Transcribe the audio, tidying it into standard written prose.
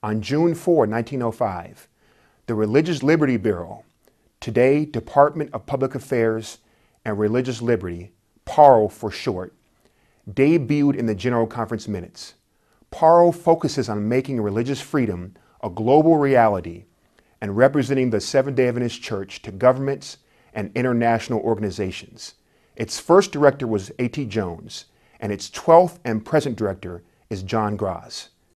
On June 4, 1905, the Religious Liberty Bureau, today Department of Public Affairs and Religious Liberty, PARL for short, debuted in the General Conference Minutes. PARL focuses on making religious freedom a global reality and representing the Seventh-day Adventist Church to governments and international organizations. Its first director was A.T. Jones, and its 12th and present director is John Graz.